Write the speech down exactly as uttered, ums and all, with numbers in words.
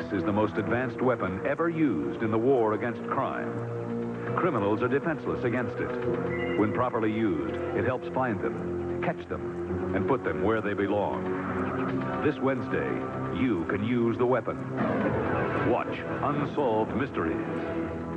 This is the most advanced weapon ever used in the war against crime. Criminals are defenseless against it. When properly used, it helps find them, catch them, and put them where they belong. This Wednesday, you can use the weapon. Watch Unsolved Mysteries.